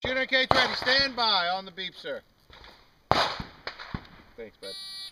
Shooter and cage ready. Stand by on the beep, sir. Thanks, bud.